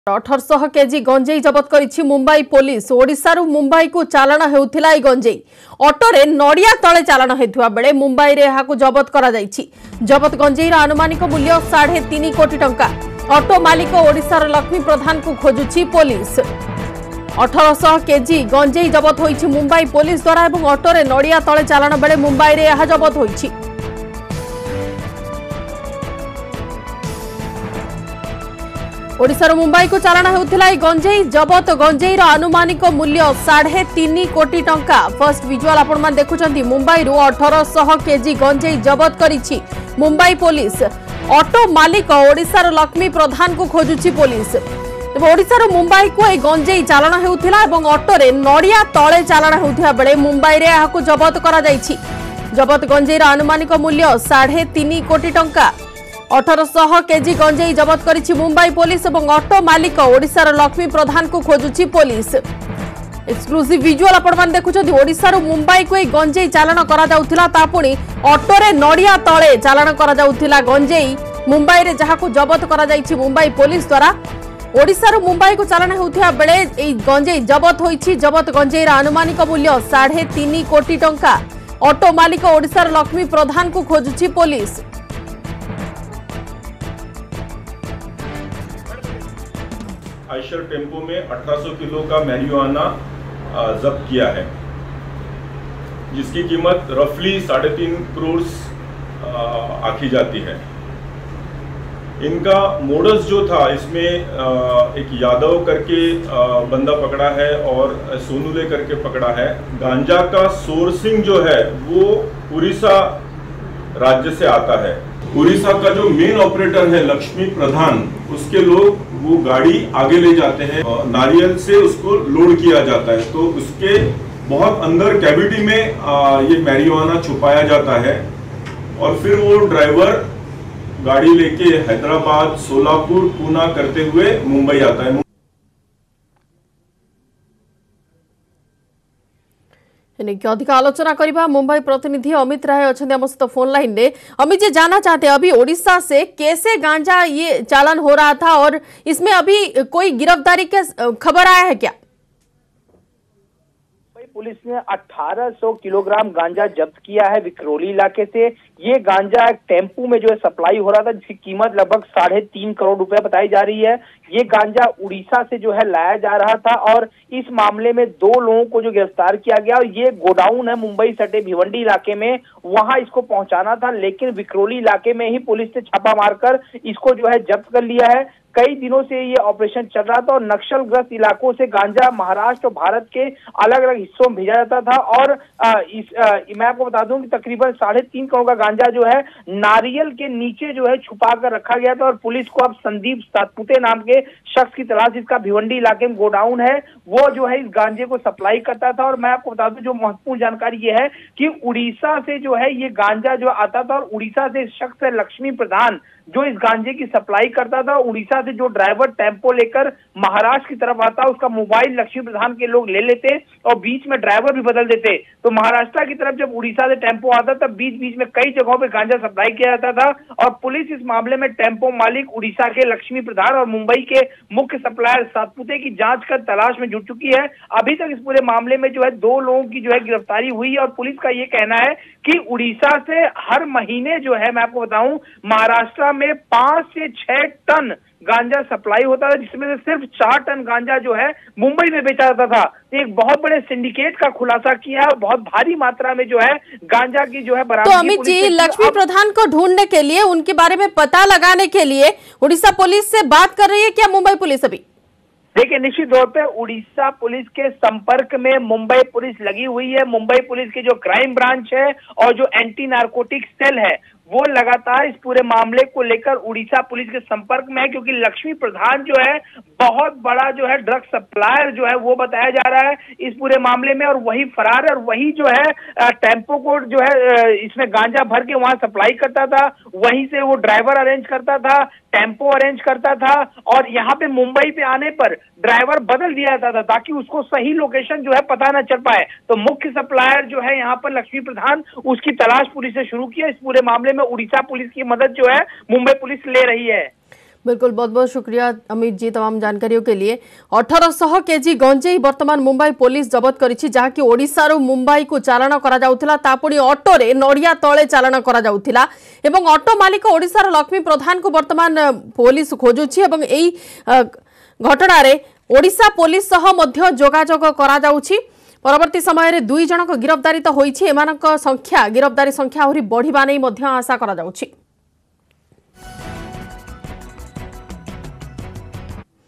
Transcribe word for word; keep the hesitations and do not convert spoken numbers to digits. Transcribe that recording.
अठारह केजी गंजेई जबत करिछि मुंबई पुलिस। ओडिशा रु मुंबई को चालाण हेउथिला गंजेई ऑटोरे नड़िया तले चालाण हेतुवा बेले मुंबई रे एहाकु जबत करा जाइछि। जबत गंजेईर अनुमानिक मूल्य साढ़े तीन कोटी टंका। ऑटो मालिक ओडिशार लक्ष्मी प्रधान को खोजुछि पुलिस। अठारह केजी गंजेई जबत होइछि मुंबई पुलिस द्वारा एवं ऑटोरे नड़िया तले चालाण बेले मुंबई रे एहा जबत होइछि। ओडिशार मुंबई को चालाण हेउथिला गंजेई जबत गंजेईर अनुमानिक मूल्य साढ़े तीन कोटी टंका। फर्स्ट विजुअल आपण मान देखुचंती मुंबई रु अठारह केजी गंजेई जबत करिछि मुंबई पुलिस। ऑटो मालिक ओडिशार लक्ष्मी प्रधान को खोजुछि पुलिस। तेबे ओडिशार मुंबई को ए गंजेई चालाण हेउथिला एवं ऑटोरे नड़िया तळे चालाण हेउथिया बेले मुंबई रे एहाकु जबत करा जाइछि। जबत गंजेईर अनुमानिक मूल्य साढ़े तीन कोटी टंका। अठारह केजी गंजेई जबत करिछि मुंबई पुलिस और ऑटो मालिक ओडिशार लक्ष्मी प्रधान को खोजुछि पुलिस। एक्सक्लूसिव विजुअल आपण मान देखुछथि। ओडिशार मुंबई को गंजेई चालाण करा जाउथिला ता पुणी ऑटोरे नड़िया तळे चालाण करा जाउथिला गंजेई मुंबई रे जहाकु जबत करा जाइछि मुंबई पुलिस द्वारा। ओडिशार मुंबई को चालाण हेउथिया बेले ए गंजेई जबत होइछि। जबत गंजेईर अनुमानिक मूल्य साढ़े तीन कोटी टंका। ऑटो मालिक ओडिशार लक्ष्मी प्रधान को खोजुछि पुलिस। आइशर टेम्पो में अठारह सौ किलो का मैरिजुआना जब्त किया है, जिसकी कीमत रफली साढ़े तीन करोड़ आंकी जाती है। इनका मोडस जो था, इसमें एक यादव करके बंदा पकड़ा है और सोनूले करके पकड़ा है। गांजा का सोर्सिंग जो है वो उड़ीसा राज्य से आता है। उड़ीसा का जो मेन ऑपरेटर है लक्ष्मी प्रधान, उसके लोग वो गाड़ी आगे ले जाते हैं, नारियल से उसको लोड किया जाता है। तो उसके बहुत अंदर कैविटी में आ, ये मैरिजुआना छुपाया जाता है और फिर वो ड्राइवर गाड़ी लेके हैदराबाद, सोलापुर, पूना करते हुए मुंबई आता है। अधिक आलोचना करवा मुंबई प्रतिनिधि अमित राय अच्छा आम सहित फोन लाइन में। अमित जी, जानना चाहते हैं अभी ओडिशा से कैसे गांजा ये चालान हो रहा था और इसमें अभी कोई गिरफ्तारी के खबर आया है क्या? पुलिस ने अठारह सौ किलोग्राम गांजा जब्त किया है विक्रोली इलाके से। ये गांजा एक टेम्पू में जो है सप्लाई हो रहा था, जिसकी कीमत लगभग साढ़े तीन करोड़ रुपए बताई जा रही है। ये गांजा उड़ीसा से जो है लाया जा रहा था और इस मामले में दो लोगों को जो गिरफ्तार किया गया और ये गोडाउन है मुंबई सटे भिवंडी इलाके में, वहां इसको पहुंचाना था, लेकिन विक्रोली इलाके में ही पुलिस ने छापा मारकर इसको जो है जब्त कर लिया है। कई दिनों से ये ऑपरेशन चल रहा था और नक्सलग्रस्त इलाकों से गांजा महाराष्ट्र और भारत के अलग अलग हिस्सों में भेजा जाता था। और आ, इस आ, मैं आपको बता दूं कि तकरीबन साढ़े तीन करोड़ का गांजा जो है नारियल के नीचे जो है छुपा कर रखा गया था और पुलिस को अब संदीप सातपुते नाम के शख्स की तलाश, जिसका भिवंडी इलाके में गोडाउन है, वो जो है इस गांजे को सप्लाई करता था। और मैं आपको बता दूं, जो महत्वपूर्ण जानकारी ये है कि उड़ीसा से जो है ये गांजा जो आता था और उड़ीसा से शख्स है लक्ष्मी प्रधान जो इस गांजे की सप्लाई करता था। उड़ीसा से जो ड्राइवर टेम्पो लेकर महाराष्ट्र की तरफ आता, उसका मोबाइल लक्ष्मी प्रधान के लोग ले लेते और बीच में ड्राइवर भी बदल देते। तो महाराष्ट्र की तरफ जब उड़ीसा से टेम्पो आता तब बीच बीच में कई जगहों पे गांजा सप्लाई किया जाता था और पुलिस इस मामले में टेम्पो मालिक उड़ीसा के लक्ष्मी प्रधान और मुंबई के मुख्य सप्लायर सातपुते की जांच कर तलाश में जुट चुकी है। अभी तक इस पूरे मामले में जो है दो लोगों की जो है गिरफ्तारी हुई और पुलिस का ये कहना है कि उड़ीसा से हर महीने जो है, मैं आपको बताऊं, महाराष्ट्र में पांच से छह टन गांजा सप्लाई होता था, जिसमें से सिर्फ चार टन गांजा जो है मुंबई में बेचा जाता था। एक बहुत बड़े सिंडिकेट का खुलासा किया है, बहुत भारी मात्रा में जो है गांजा की जो है बरामदगी। तो अमित जी, लक्ष्मी प्रधान को ढूंढने के लिए, उनके बारे में पता लगाने के लिए उड़ीसा पुलिस से बात कर रही है क्या मुंबई पुलिस? अभी देखिए, निश्चित तौर पे उड़ीसा पुलिस के संपर्क में मुंबई पुलिस लगी हुई है। मुंबई पुलिस के जो क्राइम ब्रांच है और जो एंटी नारकोटिक सेल है, वो लगातार इस पूरे मामले को लेकर उड़ीसा पुलिस के संपर्क में है, क्योंकि लक्ष्मी प्रधान जो है बहुत बड़ा जो है ड्रग सप्लायर जो है वो बताया जा रहा है इस पूरे मामले में, और वही फरार है और वही जो है टेम्पो को जो है इसमें गांजा भर के वहां सप्लाई करता था, वहीं से वो ड्राइवर अरेंज करता था, टेम्पो अरेंज करता था और यहाँ पे मुंबई पे आने पर ड्राइवर बदल दिया जाता था ताकि उसको सही लोकेशन जो है पता न चल पाए। तो मुख्य सप्लायर जो है यहाँ पर लक्ष्मी प्रधान, उसकी तलाश पुलिस ने शुरू की है। इस पूरे मामले में उड़ीसा पुलिस की मदद जो है मुंबई पुलिस ले रही है। बिल्कुल, बहुत बहुत शुक्रिया अमित जी तमाम जानकारियों के लिए। अठारह सौ केजी गंजेई वर्तमान मुंबई पुलिस जबत करिछि, जहाँकि ओडिशारू मुंबई को चालाण करा जाउथिला, तापुणी ऑटोरे नड़िया तले चालाण करा जाउथिला एवं ऑटो मालिक ओडिशार लक्ष्मी प्रधान को वर्तमान पुलिस खोजुछि एवं एई घटना रे ओडिशा पुलिस सह मध्य जोगाजोग करा जाउछि। परवर्ती समय दुई जनक गिरफ्तारी तो होइछि, एमानक संख्या गिरफ्तारी संख्या आहुरी बढ़िबा नै मध्य आशा करा जाउछि।